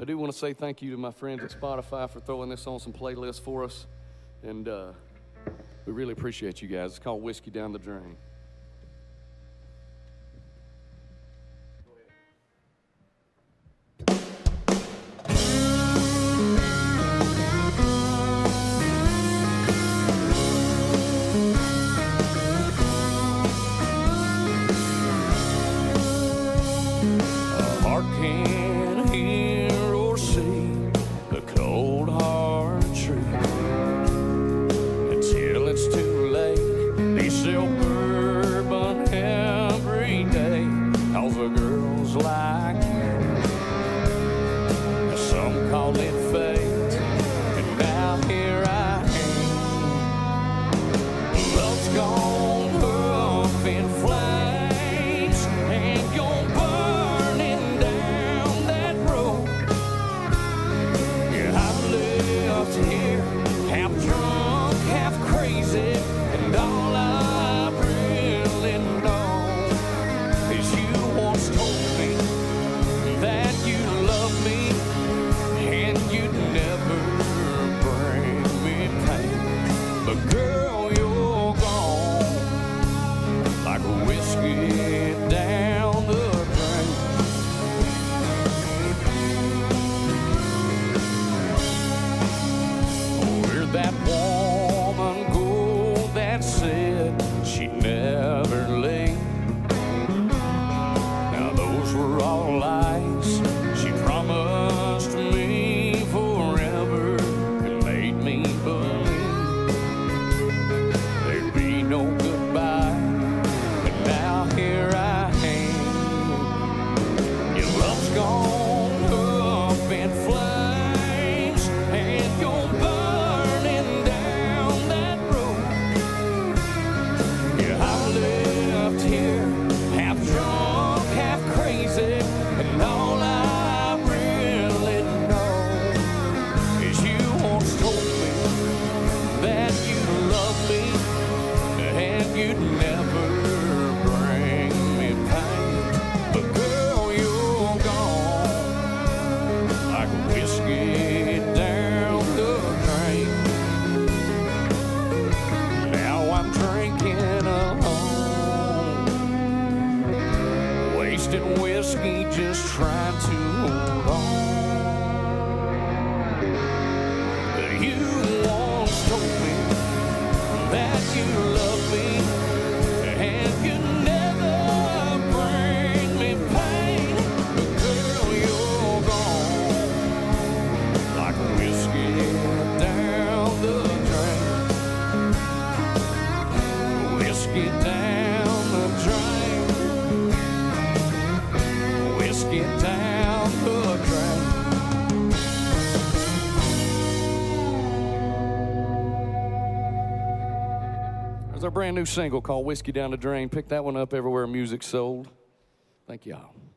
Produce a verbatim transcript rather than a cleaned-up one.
do want to say thank you to my friends at Spotify for throwing this on some playlists for us. And uh, we really appreciate you guys. It's called Whiskey Down the Drain. Can't hear or see the cold hard truth until it's too late. They sell bourbon every day, 'cause the girls like me. Some call it fate, and now here I am. Love's gone up in flames, and you're burning down that road. Yeah, I'm left here, half drunk, half crazy, and all I really know is you once told me that you love me, and you'd never bring me pain. But girl, you're gone like a whiskey down the drain. Where'd that woman go that said she'd never leave? Now those were all lies. She promised me forever and made me believe there'd be no goodbye. But now here I am. Your love's gone up in flames, and you're burning down that road. Yeah, I'm left here, half drunk, half crazy, and all I really know is you once told me that you love me, and you'd never bring me pain. But girl, you're gone like a whiskey down the drain. Now I'm drinking alone, wasting whiskey, just trying to hold on. But you once told me that you love me, and you never bring me pain. But girl, you're gone like whiskey down the drain. Whiskey down the drain. Whiskey down the drain. There's our brand new single called Whiskey Down the Drain. Pick that one up everywhere music's sold. Thank y'all.